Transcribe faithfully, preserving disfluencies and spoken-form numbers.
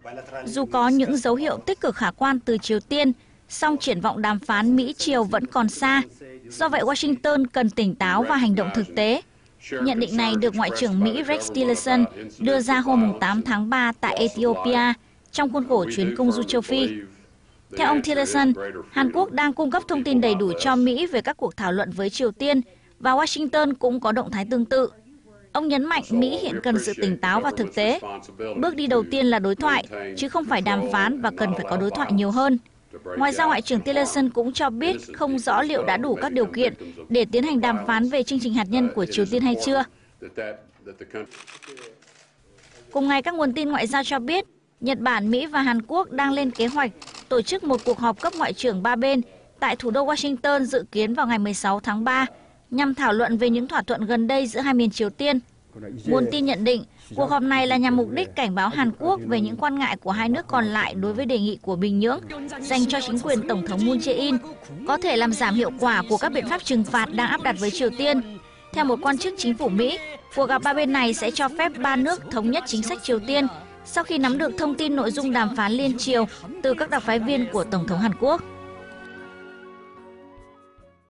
Dù có những dấu hiệu tích cực khả quan từ Triều Tiên, song triển vọng đàm phán Mỹ-Triều vẫn còn xa. Do vậy, Washington cần tỉnh táo và hành động thực tế. Nhận định này được Ngoại trưởng Mỹ Rex Tillerson đưa ra hôm tám tháng ba tại Ethiopia trong khuôn khổ chuyến công du châu Phi. Theo ông Tillerson, Hàn Quốc đang cung cấp thông tin đầy đủ cho Mỹ về các cuộc thảo luận với Triều Tiên và Washington cũng có động thái tương tự. Ông nhấn mạnh Mỹ hiện cần sự tỉnh táo và thực tế. Bước đi đầu tiên là đối thoại, chứ không phải đàm phán và cần phải có đối thoại nhiều hơn. Ngoài ra, Ngoại trưởng Tillerson cũng cho biết không rõ liệu đã đủ các điều kiện để tiến hành đàm phán về chương trình hạt nhân của Triều Tiên hay chưa. Cùng ngày, các nguồn tin ngoại giao cho biết, Nhật Bản, Mỹ và Hàn Quốc đang lên kế hoạch tổ chức một cuộc họp cấp ngoại trưởng ba bên tại thủ đô Washington dự kiến vào ngày mười sáu tháng ba, nhằm thảo luận về những thỏa thuận gần đây giữa hai miền Triều Tiên. Nguồn tin nhận định, cuộc họp này là nhằm mục đích cảnh báo Hàn Quốc về những quan ngại của hai nước còn lại đối với đề nghị của Bình Nhưỡng dành cho chính quyền Tổng thống Moon Jae-in, có thể làm giảm hiệu quả của các biện pháp trừng phạt đang áp đặt với Triều Tiên. Theo một quan chức chính phủ Mỹ, cuộc gặp ba bên này sẽ cho phép ba nước thống nhất chính sách Triều Tiên sau khi nắm được thông tin nội dung đàm phán liên triều từ các đặc phái viên của Tổng thống Hàn Quốc.